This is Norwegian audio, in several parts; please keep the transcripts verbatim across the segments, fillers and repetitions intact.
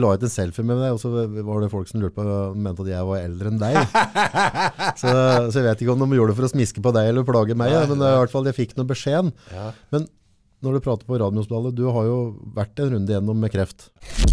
la ut en selfie med deg, og så var det folk som lurte på, mente at jeg var eldre enn deg. så, så jeg vet ikke om de gjorde det for å smiske på deg eller plage meg, ja, men i hvert fall jeg fikk noe beskjed. Ja. Men når du prater på Radiumhospitalet, du har jo vært en runde gjennom med kreft.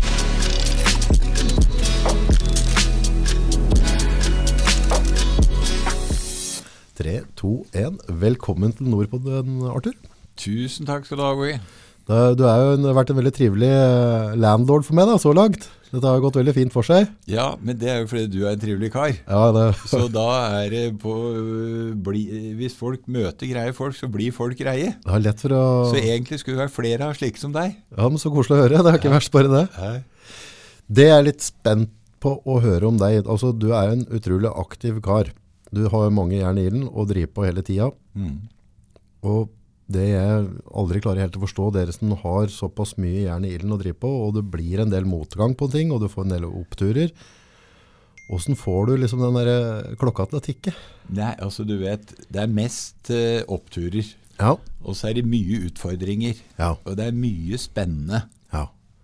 tre, to, en. Velkommen til Nordpodden, Arthur. Tusen takk skal du ha, Gui. Du har jo en, vært en veldig trivelig landlord for meg da, så langt. Dette har gått veldig fint for seg. Ja, men det er jo fordi du er en trivelig kar. Ja, det... så da er det på... Bli, hvis folk møter greie folk, så blir folk greie. Det er lett for å... Så egentlig skulle det være flere av slike som deg. Ja, men så koselig å høre. Det er ikke ja. verst bare det. Nei. Det er litt spent på å høre om deg. Altså, du er en utrolig aktiv kar. Du har mange jern i ilden og driver på hele tiden. Mm. Og det jeg aldri klarer helt å forstå, dere som har såpass mye jern i ilden å drive på, og det blir en del motgang på ting, og du får en del oppturer. Hvordan får du liksom den der klokka til å tikke? Nei, altså du vet, det er mest uh, oppturer. Ja. Og så er det mye utfordringer. Ja. Og det er mye spennende. Ja.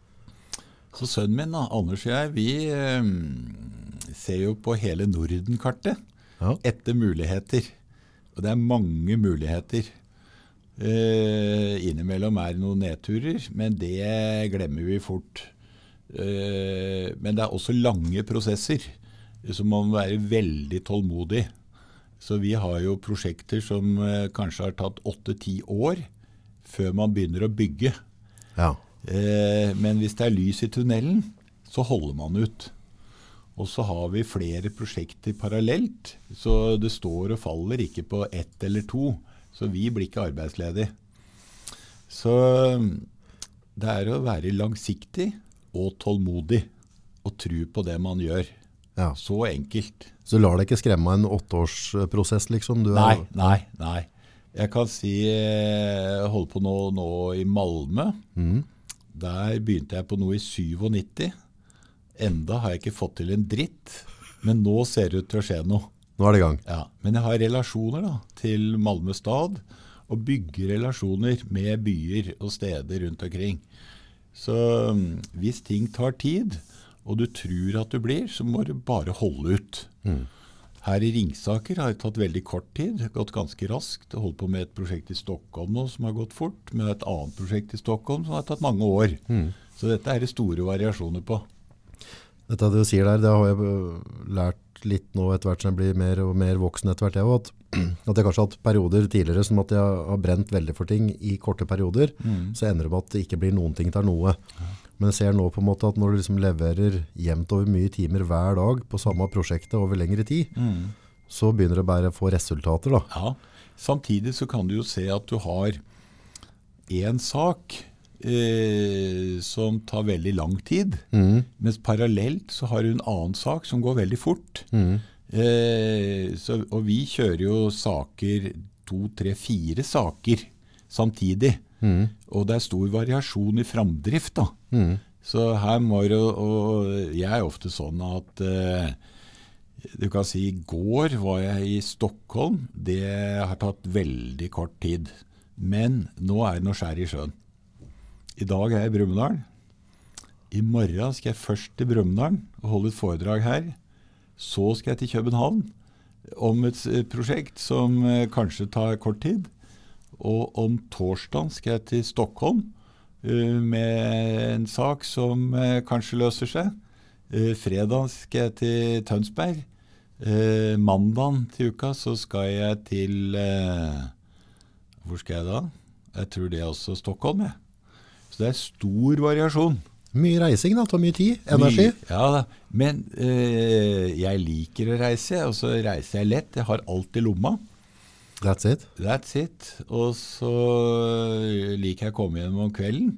Så sønnen min, da, Anders og jeg, vi uh, ser jo på hele Norden-kartet ja. etter muligheter. Og det er mange muligheter. Uh, innimellom er det noen nedturer, men det glemmer vi fort. Uh, men det er også lange prosesser, så man må være veldig tålmodig. Så vi har jo prosjekter som uh, kanskje har tatt åtte-ti år før man begynner å bygge. Ja. Uh, men hvis det er lys i tunnelen, så holder man ut. Og så har vi flere prosjekter parallelt, så det står og faller ikke på ett eller to. Så vi blir ikke arbeidsledige. Så det er å være langsiktig og tålmodig og tro på det man gjør. Ja. Så enkelt. Så lar det ikke skremme en åtteårsprosess liksom? Du er... Nei, nei, nei. Jeg kan si, jeg holder på nå, nå i Malmö. Mm. Der begynte jeg på noe i nittisju. Enda har jeg ikke fått til en dritt, men nå ser det ut til å skje noe. Nå er det i gang. Ja, men jeg har relasjoner da, til Malmö stad, og bygger relasjoner med byer og steder rundt omkring. Så hvis ting tar tid, og du tror at du blir, så må du bare holde ut. Mm. Her i Ringsaker har det tatt veldig kort tid, gått ganske raskt. Jeg holdt på med et prosjekt i Stockholm nå som har gått fort, med et annet prosjekt i Stockholm som har tatt mange år. Mm. Så dette er det store variasjoner på. Dette du sier der, det har jeg lært litt nå etter hvert som jeg blir mer og mer voksen etter hvert. Jeg, at, at jeg kanskje har hatt perioder tidligere som at jeg har brent veldig for ting i korte perioder, mm. så ender det med at det ikke blir noen ting til noe. Ja. Men jeg ser nå på en måte at når du liksom leverer jevnt over mye timer hver dag på samme prosjektet over lengre tid, mm. så begynner det bare å få resultater da. Ja, samtidig så kan du jo se at du har en sak Eh, som tar veldig lang tid, mm. mens parallelt så har du en annen sak som går veldig fort. Mm. Eh, så, og vi kjører jo saker, to, tre, fire saker samtidig. Mm. Og det er stor variasjon i framdrift da. Mm. Så her må jo, og jeg er ofte sånn at eh, du kan si, i går var jeg i Stockholm, det har tatt veldig kort tid. Men nå er det noe skjær i sjøen. I dag er jeg i Brumunddal. I morgen skal jeg først til Brumunddal og holde et foredrag her. Så skal jeg til København om et prosjekt som kanskje tar kort tid. Og om torsdagen skal jeg til Stockholm med en sak som kanskje løser seg. Fredag skal jeg til Tønsberg. Mandagen til uka så skal jeg til... Hvor skal jeg da? Jeg tror det er også Stockholm, jeg. Så det er stor variasjon. Mye reising da, tar mye tid, energi. Mye, ja da, men eh, jeg liker å reise, og så reiser jeg lett. Jeg har alt i lomma. That's it. That's it. Og så liker jeg å komme hjem om kvelden.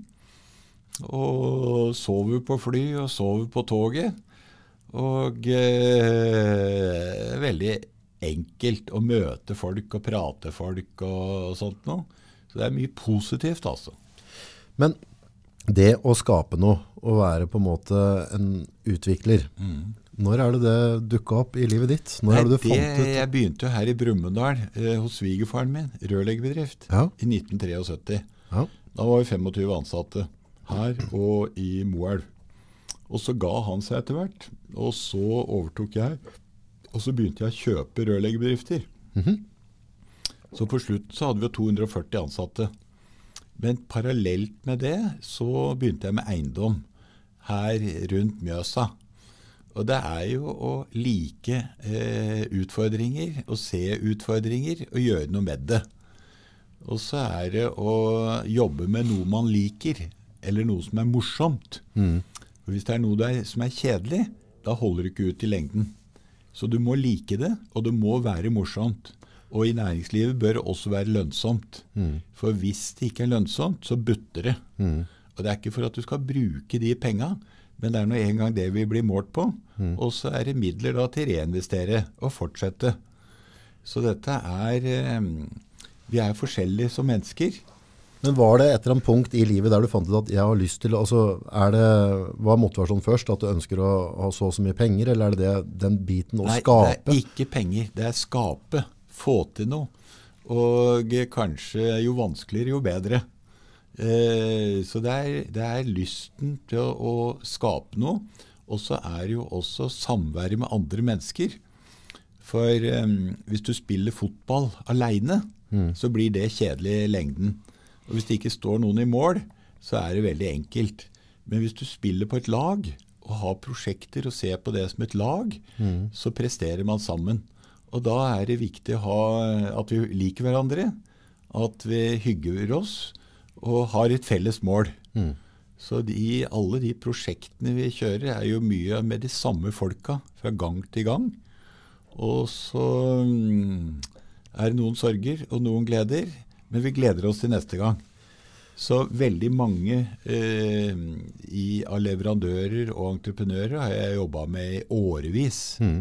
Og sover på fly, og sover på toget. Og eh, veldig enkelt å møte folk og prate folk og, og sånt noe. Så det er mye positivt altså. Men det å skape noe, å være på en måte en utvikler, mm. når er det det dukket opp i livet ditt? Når Nei, er det du fant ut? Jeg begynte jo her i Brumunddal eh, hos svigerfaren min, rørleggerbedrift, ja. I nitten syttitre. Ja. Da var vi tjuefem ansatte her og i Moelv. Og så ga han seg etter hvert, og så overtok jeg, og så begynte jeg å kjøpe rørleggerbedrifter. Mhm. Så på slutten så hadde vi to hundre og førti ansatte. Men parallelt med det så begynte jeg med eiendom her rundt Mjøsa. Og det er jo å like eh, utfordringer, å se utfordringer og gjøre noe med det. Og så er det å jobbe med noe man liker, eller noe som er morsomt. Mm. For hvis det er noe der som er kjedelig, da holder det ikke ut i lengden. Så du må like det, og det må være morsomt. Og i næringslivet bør det også være lønnsomt. Mm. For hvis det ikke er lønnsomt, så butter det. Mm. Og det er ikke for at du skal bruke de pengene, men det er nå en gang det vi blir målt på. Mm. Og så er det midler da til å reinvestere og fortsette. Så dette er, vi er forskjellige som mennesker. Men var det et eller annet punkt i livet der du fant ut at jeg har lyst til, altså er det, var motivasjonen først, at du ønsker å ha så og så mye penger, eller er det, det den biten å Nei, skape? Nei, det er ikke penger, det er skape, få til noe. Og kanskje jo vanskeligere, jo bedre. Eh, så det er, det er lysten til å, å skape noe, og så er det jo også samværet med andre mennesker. For eh, hvis du spiller fotball alene, mm. så blir det kjedelig i lengden. Og hvis det ikke står noen i mål, så er det veldig enkelt. Men hvis du spiller på et lag, og har prosjekter og ser på det som et lag, mm. så presterer man sammen. Og da er det viktig å ha, at vi liker hverandre, at vi hygger oss, og har et felles mål. Mm. Så de, alle de prosjektene vi kjører er jo mye med de samme folka, fra gang til gang. Og så mm, er det noen sorger og noen gleder, men vi gleder oss til neste gang. Så veldig mange eh, i, av leverandører og entreprenører har jeg jobbet med i årevis. Mm.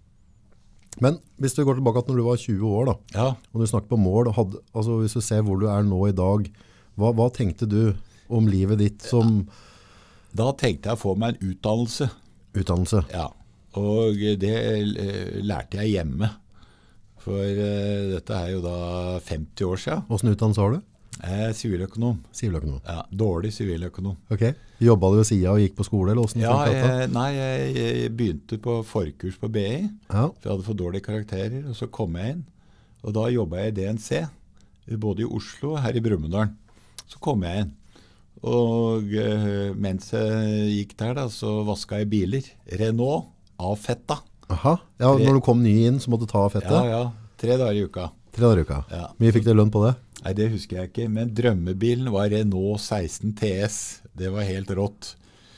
Men hvis du går tilbake til når du var tjue år, da, ja. og du snakker på mål, hadde, altså hvis du ser hvor du er nå i dag, hva, hva tenkte du om livet ditt som... Da tenkte jeg å få meg en utdannelse. Utdannelse? Ja, og det eh, lærte jeg hjemme. For uh, dette er jo da femti år siden. Hvordan utdannelse har du? Jeg er siviløkonom. Siviløkonom? Ja, dårlig siviløkonom. Ok. Jobbet du ved siden og gikk på skole, eller hvordan? Ja, jeg, nei, jeg, jeg begynte på forkurs på B I, ja. for jeg hadde for dårlige karakterer, og så kom jeg inn. Og da jobbet jeg i D N C, både i Oslo og her i Brumunddal. Så kom jeg inn. Og uh, mens jeg gikk der, da, så vasket jeg biler. Renault, avfetta. Aha, ja, tre, når du kom ny inn, så måtte du ta fettet? Ja, ja. Tre dager i uka. Tre dager i uka. Ja. Mye fikk du lønn på det? Nei, det husker jeg ikke, men drømmebilen var Renault seksten T S. Det var helt rått.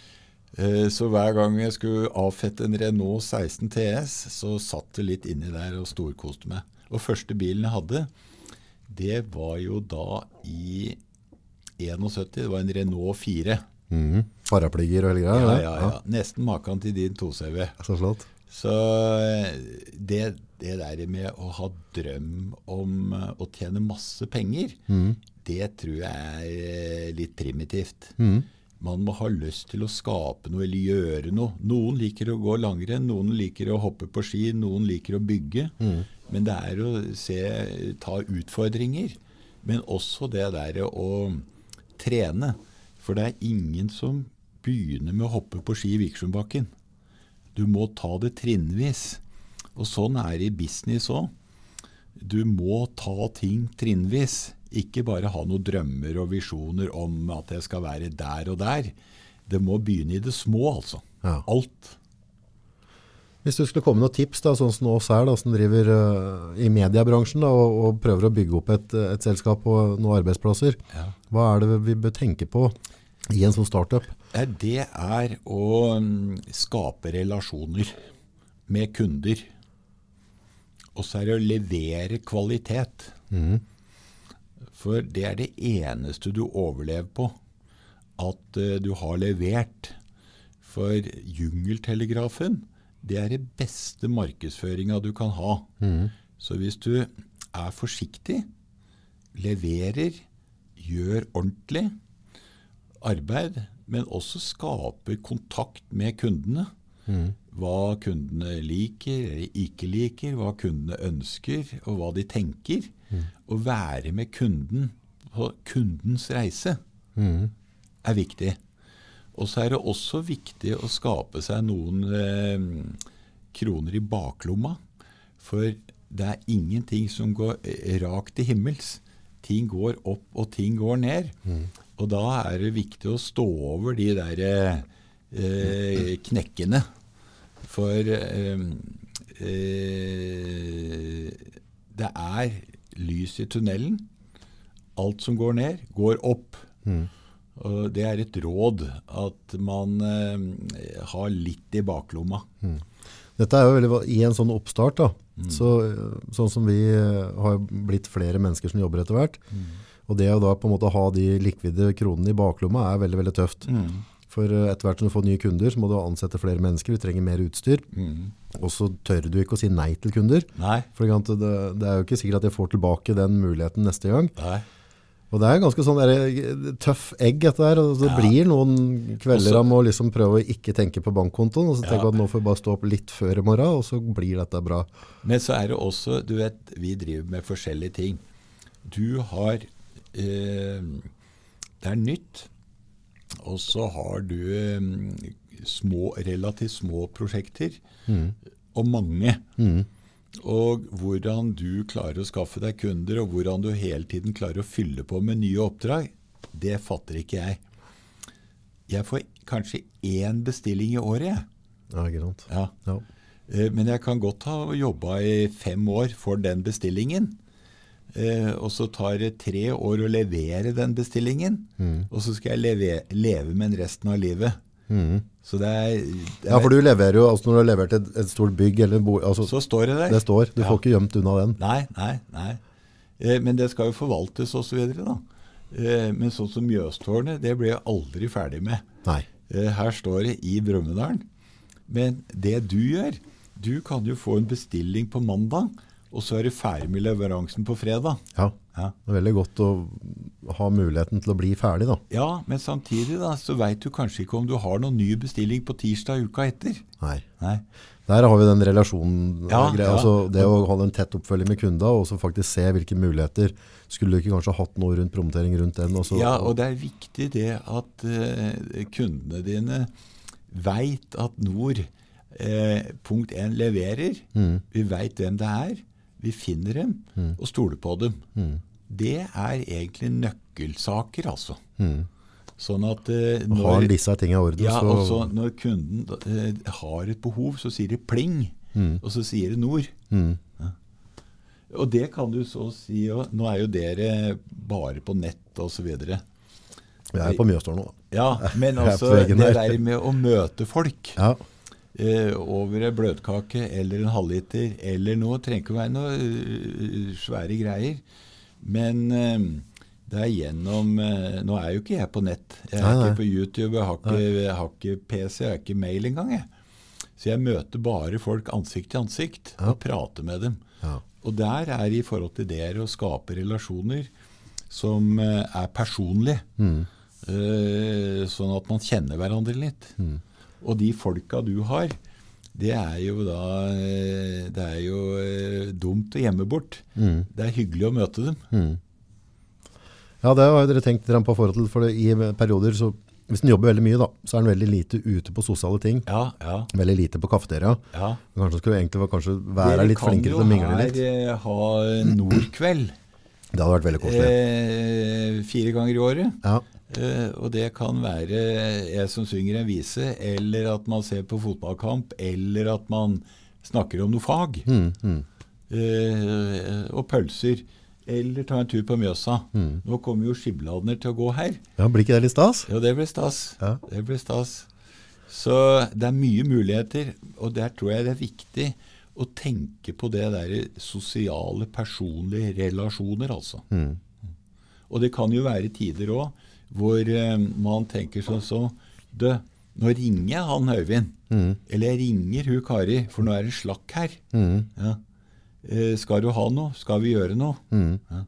Så hver gang jeg skulle avfette en Renault seksten T S, så satt det litt inni der og storkoste meg. Og første bilen jeg hadde, det var jo da i syttién, det var en Renault fire. Mm. Parapligger og hele greia? Ja, ja, ja. Nesten maken til din to C V. Så flott. Så det, det der med å ha drøm om å tjene masse penger, mm. det tror jeg er litt primitivt. Mm. Man må ha lyst til å skape noe eller gjøre noe. Noen liker å gå langrenn, noen liker å hoppe på ski, noen liker å bygge. Mm. Men det er å se, ta utfordringer, men også det der å trene. For det er ingen som begynner med å hoppe på ski i Vikersundbakken. Du må ta det trinnvis. Og sånn er det i business også. Du må ta ting trinnvis. Ikke bare ha noen drømmer og visjoner om at jeg skal være der og der. Det må begynne i det små, altså. Ja. Alt. Hvis du skulle komme med noen tips, da, sånn som oss her, da, som driver uh, i mediebransjen da, og, og prøver å bygge opp et, et selskap og noen arbeidsplasser, ja. Hva er det vi bør tenke på i en sånn startup? Det er å skape relasjoner med kunder. Og så er det å levere kvalitet. Mm. For det er det eneste du overlever på. At uh, du har levert. For jungeltelegrafen, det er det beste markedsføringen du kan ha. Mm. Så hvis du er forsiktig, leverer, gjør ordentlig arbeid, men også skaper kontakt med kundene. Mm. Hva kundene liker eller ikke liker, hva kundene ønsker, og hva de tenker. Mm. Å være med kunden på kundens reise mm. er viktig. Og så er det også viktig å skape seg noen eh, kroner i baklomma, for det er ingenting som går rakt til himmels. Ting går opp, og ting går ned. Mm. Og da er det viktig å stå over de der eh, knekkene. For eh, eh, det er lys i tunnelen. Alt som går ned, går opp. Mm. Og det er et råd at man eh, har litt i baklomma. Mm. Dette er jo veldig, i en sånn oppstart da, mm. så, sånn som vi har blitt flere mennesker som jobber etter hvert, mm. og det å da på en måte ha de likvide kronene i baklomma er veldig, veldig tøft. Mm. For etter hvert som du får nye kunder, så må du ansette flere mennesker, vi trenger mer utstyr, mm. og så tør du ikke å si nei til kunder. Nei. For det, det er jo ikke sikkert at jeg får tilbake den muligheten neste gang. Nei. Og det er ganske sånn der, tøff egg etter der, og det ja. blir noen kvelder om å liksom prøve å ikke tenke på bankkontoen, og så tenke ja. at nå får jeg bare stå opp litt før i morgen, og så blir dette bra. Men så er det også, du vet, vi driver med forskjellige ting. Du har, eh, det er nytt, og så har du eh, små, relativt små prosjekter, mm. og mange. Mm. Og hvordan du klarer å skaffe deg kunder, og hvordan du hele tiden klarer å fylle på med nye oppdrag, det fatter ikke jeg. Jeg får kanskje én bestilling i året, jeg. Ja, ikke sant. Ja. Ja. Men jeg kan godt ha jobbet i fem år for den bestillingen, og så tar det tre år å levere den bestillingen, mm. og så skal jeg leve, leve med den resten av livet. Mm. Så det er, det er, ja, for du leverer jo, altså når du har levert et, et stort bygg eller en bo, altså, så står det der. Det står, du ja. får ikke gjemt unna den. Nei, nei, nei. Eh, men det skal jo forvaltes og så videre da. Eh, men sånn som Mjøstårnet, det ble jeg aldri ferdig med. Nei. Eh, her står det i Brumunddal. Men det du gjør, du kan jo få en bestilling på mandag, og så er du ferdig med leveransen på fredag. Ja, ja. Det er veldig godt å ha muligheten til å bli ferdig da. Ja, men samtidig da, så vet du kanskje ikke om du har noen ny bestilling på tirsdag uka etter. Nei. Nei. Der har vi den relasjonen, ja, ja. altså det å holde en tett oppfølging med kunder, og så faktisk se hvilke muligheter. Skulle du ikke kanskje hatt noe rundt promotering rundt den? Også, ja, og det er viktig det at uh, kundene dine vet at Nord uh, punkt en leverer. Mm. Vi vet hvem det er. Vi finner dem mm. og stoler på dem. Mm. Det er egentlig nøkkelsaker, altså. Mm. Sånn at uh, når, har disse tingene i orden, ja, så... også når kunden uh, har et behov, så sier det pling, mm. og så sier det Nord. Mm. Ja. Og det kan du så si, og nå er jo dere bare på nett og så videre. Vi er på Mjøstårnet nå. Ja, men altså det der med å møte folk... Ja. Uh, over en bløtkake eller en halvliter eller noe, trenger ikke å være noe uh, svære greier, men uh, det er gjennom uh, nå er jo ikke jeg på nett, jeg er nei, ikke nei. på YouTube, jeg har ikke, jeg har ikke P C, jeg har ikke mail engang jeg. Så jeg møter bare folk ansikt til ansikt ja. og prater med dem ja. og der er i forhold til dere å skape relasjoner som uh, er personlige mm. uh, sånn at man kjenner hverandre litt mm. Og de folka du har, det er jo da, det er jo dumt å gjemme bort. Mm. Det er hyggelig å møte dem. Mm. Ja, det har dere tenkt på forhold til, for det, i perioder, så, hvis den jobber veldig mye da, så er den veldig lite ute på sosiale ting. Ja, ja. Veldig lite på kafeteria. Ja. Kanskje skulle egentlig kanskje være dere litt flinkere til å mingle litt. Dere kan jo her ha Nordkveld. Det hadde vært veldig koselig. Eh, fire ganger i året. Ja. Uh, og det kan være jeg som synger en vise, eller at man ser på fotballkamp, eller at man snakker om noe fag. Mm, mm. Uh, og pølser, eller ta en tur på Mjøsa. Mm. Nå kommer jo skibladner til å gå her. Ja, blir ikke det litt stas? Ja, det blir stas. Ja. Det blir stas. Så det er mye muligheter, og der tror jeg det er viktig å tenke på det der sosiale, personlige relasjoner, altså. Mm. Og det kan jo være tider også, hvor eh, man tenker sånn så, du, nå ringer jeg han Høyvind, mm. eller jeg ringer hun Kari, for nå er det slakk her. Mm. Ja. Eh, skal du ha noe? Skal vi gjøre noe? Mm. Ja.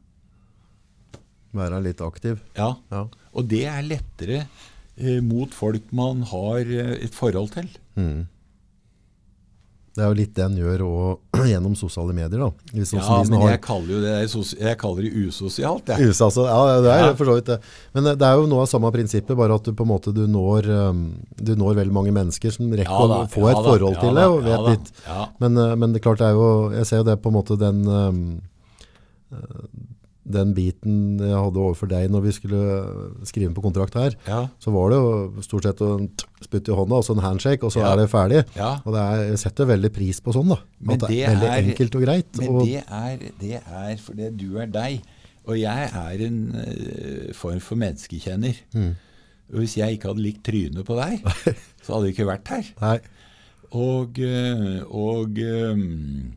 Være litt aktiv. Ja, ja. Og det er lettere eh, mot folk man har eh, et forhold til. Mm. Det er jo litt det en gjør også gjennom sosiale medier da. Hvis Ja, også de som men har- jeg kaller jo det, sos- jeg kaller det usosialt. Jeg. Us, altså, ja, det er Ja. for så vidt det. Men det er jo noe av samme prinsippet, bare at du på en måte du når, um, du når veldig mange mennesker som rekker Ja da, å få ja et da, forhold ja til da, det, og vet ja da, litt. ja. Men, uh, men det er klart det er jo, jeg ser jo det på en måte den, um, uh, den biten jeg hadde overfor deg når vi skulle skrive på kontrakt her, Ja. så var det jo stort sett en spytt i hånda, og så en handshake, og så Ja. er det ferdig. Ja. Og det er, jeg setter veldig pris på sånn da. Men At det er det veldig er- enkelt og greit. Men og, det er, det er fordi du er deg, og jeg er en uh, form for menneskekjenner. Mm. Og hvis jeg ikke hadde likt trynet på deg, så hadde jeg ikke vært her. nei, Og, uh, og um,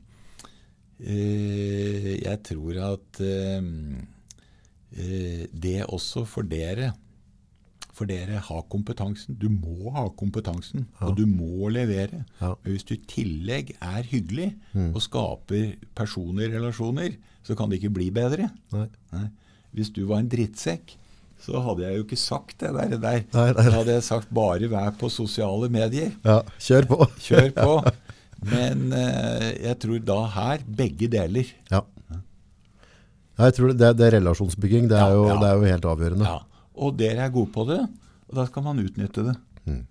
uh, jeg tror at um, uh, det også for dere, for dere har kompetansen. Du må ha kompetansen, Ja. og du må levere. Ja. Men hvis du i tillegg er hyggelig Mm. og skaper personlige relasjoner, så kan det ikke bli bedre. nei. Nei. Hvis du var en drittsekk, så hadde jeg jo ikke sagt det der. der. Nei, nei, nei. Da hadde jeg sagt bare vær på sosiale medier. Ja, kjør på. Kjør på. Men eh, jeg tror da her, begge deler. Ja. Ja, jeg tror det, det, det er relasjonsbygging, det er, Ja, jo, ja. det er jo helt avgjørende. Ja. Og dere er gode på det, og da skal man utnytte det.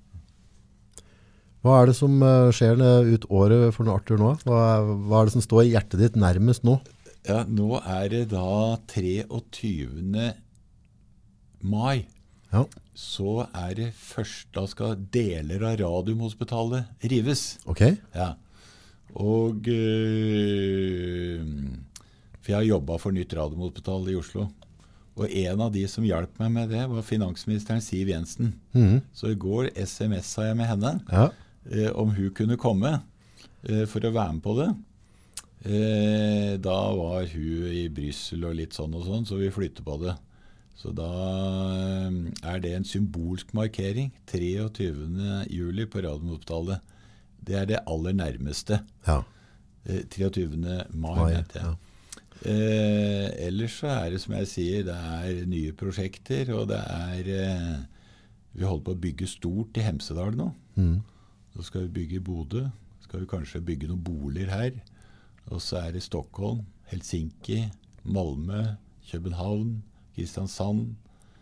Hva er det som eh, skjer eh, ut året for Arthur nå? Hva er, hva er det som står i hjertet ditt nærmest nå? Ja, nå er det da treogtyvende mai. Ja, Så er det først, da skal deler av Radiumhospitalet rives. ok. Ja. Og øh, for jeg har jobbet for nytt Radiumhospital i Oslo. Og en av de som hjalp meg med det var finansministeren Siv Jensen. Mhm. Så i går sms'et jeg med henne Ja, eh, om hun kunne komme eh, for å være med på det. Eh, da var hun i Bryssel og litt sånn og sånn, så vi flytter på det. Så da eh, er det en symbolsk markering. treogtyvende juli på Radiumhospitalet. Det er det aller nærmeste. ja. Eh, treogtyvende mai, Mai, mente jeg. ja. Eh, ellers så er det som jeg sier, det er nye prosjekter, og det er eh, vi holder på å bygge stort i Hemsedal nå. Mhm. Så skal vi bygge i Bodø, skal vi kanskje bygge noen boliger her, og så er det Stockholm, Helsinki, Malmö, København, Kristiansand,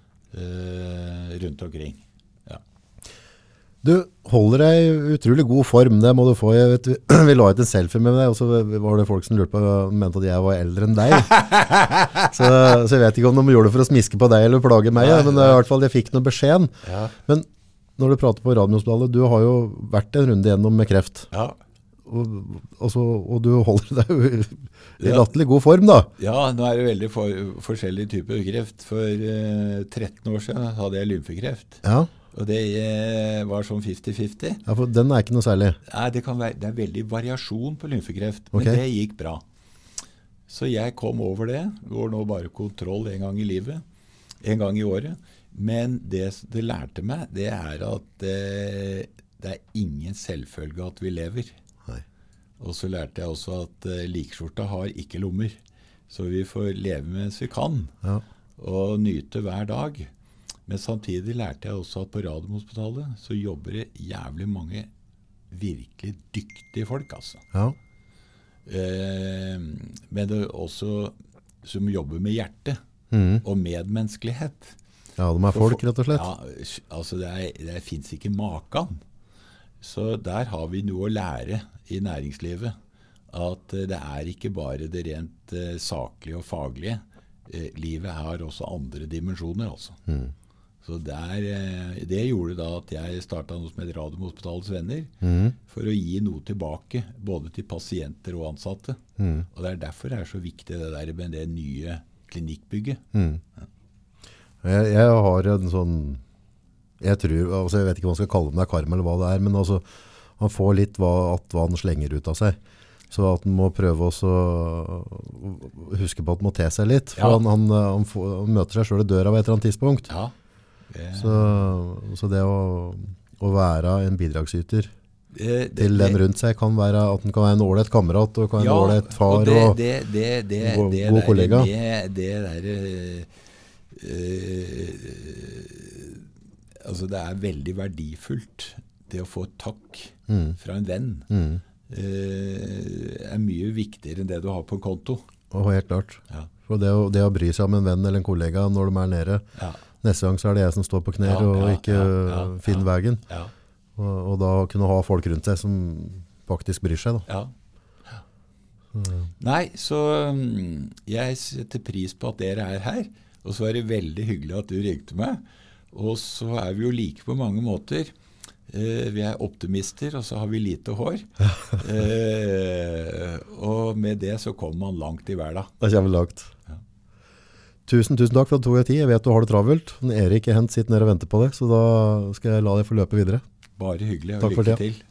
eh, rundt omkring. Ja. Du holder deg i utrolig god form, det må du få. Jeg vet, vi la ut en selfie med deg, og så var det folk som lurte på, mente at jeg var eldre enn deg. Så, så jeg vet ikke om de gjorde det for å smiske på deg eller plage meg, Nei, men i hvert fall jeg fikk noe beskjed. Ja. Men når du prater på Radiumhospitalet, du har jo vært en runde gjennom med kreft, Ja. og, og, så, og du holder deg jo i Ja. latterlig god form da. ja, nå er det veldig for, forskjellige typer kreft. For eh, tretten år siden hadde jeg lymfekreft, Ja, og det eh, var sånn femti femti. ja, for den er ikke noe særlig. Nei, det, kan være, det er veldig variasjon på lymfekreft, Ok. men det gikk bra. Så jeg kom over det, går nå bare kontroll en gang i livet, en gang i året. Men det det lærte meg, det er at eh, det er ingen selvfølge at vi lever. Nei. Og så lærte jeg også at eh, likskjorta har ikke lommer. Så vi får leve mens vi kan, Ja, og nyte hver dag. Men samtidig lærte jeg også at på Radiumhospitalet så jobber det jævlig mange virkelig dyktige folk, altså. ja, Eh, men det er også som jobber med hjerte Mhm. og medmenneskelighet. ja, de er folk rett og slett. Ja, altså det, er, det finnes ikke maken. Så der har vi noe å lære i næringslivet. At eh, det er ikke bare det rent eh, saklige og faglige. Eh, livet har også andre dimensjoner, altså. Mhm. Så der, eh, det gjorde da at jeg startet noe som heter Radiumhospitalets venner, Mhm. for å gi noe tilbake, både til pasienter og ansatte. Mhm. Og det er derfor det er så viktig det der med det nye klinikkbygget. Mhm. Jeg, jeg har en sånn, jeg tror, altså jeg vet ikke hva man skal kalle det, om det er karma eller hva det er, men altså, han får litt hva, at hva han slenger ut av seg. Så at han må prøve også å huske på at han må te seg litt, for Ja. han, han, han, får, han møter seg selv i døra ved et eller annet tidspunkt. Ja. Det, Så, så det å, å være en bidragsyter det, det, til den rundt seg kan være at han kan være en ålreit kamerat og kan være en ålreit far. og det, og, det, det, det, god- det god der kollega. Med, det der eh, eh, altså det er veldig verdifullt det å få et takk Mm. fra en venn. Mm. eh, er mye viktigere enn det du har på en konto. Og helt klart. Ja. For det å, det å bry seg om en venn eller en kollega når de er nede, Ja. neste gang så er det jeg som står på knær Ja, og ja, ikke ja, ja, finner ja. veien. Ja. Og, og da kunne ha folk rundt seg som faktisk bryr seg. Da. Ja. Nei, så um, jeg setter pris på at dere er her, og så er det veldig hyggelig at du ringte meg. Og så er vi jo like på mange måter. Eh, vi er optimister, og så har vi lite hår. Eh, og med det så kommer man langt i hverdag. Det kommer langt. Ja. Tusen, tusen takk for at du tok deg tid. Jeg vet du har det travelt. Men Erik Hent sitter nede og venter på deg, så da skal jeg la deg få løpe videre. Bare hyggelig, og Takk for lykke det. til.